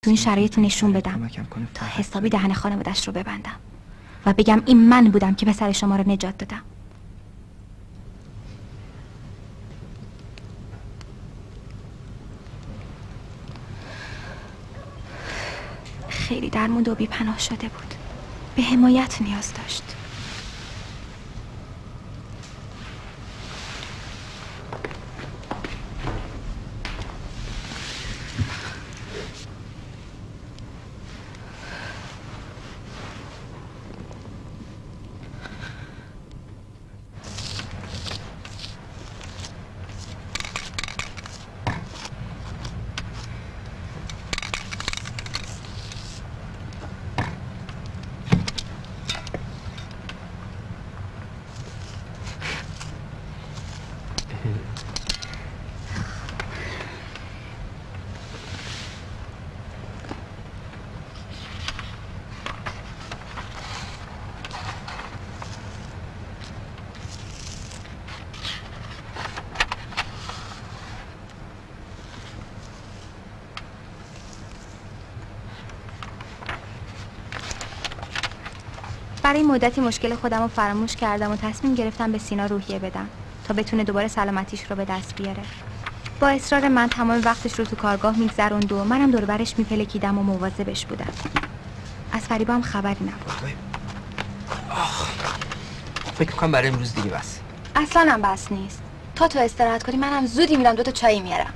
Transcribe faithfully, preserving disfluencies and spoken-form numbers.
تو این شرایط نشون بدم تا حسابی دهن خانوادش رو ببندم و بگم این من بودم که پسر شما رو نجات دادم. خیلی درمونده و بی پناه شده بود. به حمایت نیاز داشت. برای مدتی مشکل خودم رو فراموش کردم و تصمیم گرفتم به سینا روحیه بدم تا بتونه دوباره سلامتیش رو به دست بیاره. با اصرار من تمام وقتش رو تو کارگاه میگذروند و منم دور برش میپلکیدم و مواظبش بودم. از فریبا هم خبری نبود. آخ فکر میکنم برای امروز دیگه بس. اصلا هم بس نیست. تا تو استراحت کنی منم زودی میرم دو تا چای میارم.